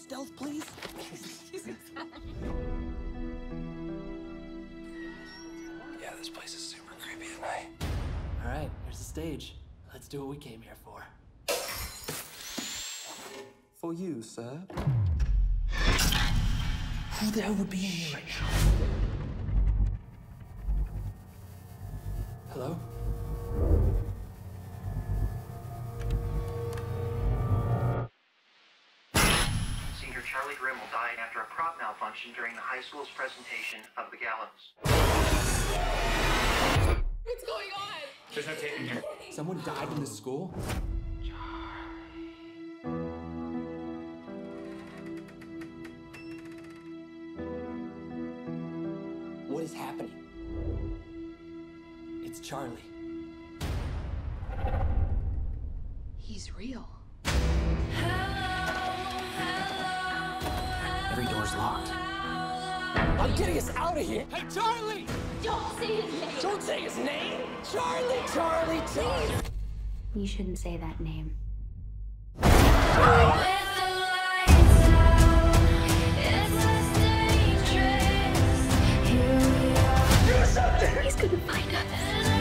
stealth, please? Yeah, this place is super creepy at night. All right, here's the stage. Let's do what we came here for. For you, sir. Who the hell would be in here right now? Hello? Senior Charlie Grimm will die after a prop malfunction during the high school's presentation of the Gallows. What's going on? There's no tape in here. Someone died in this school? What is happening? It's Charlie. He's real. Every door's locked. I'm getting us out of here! Hey, Charlie! Don't say his name. Don't say his name! Charlie! Charlie! Charlie! You shouldn't say that name. Do something! He's gonna find us.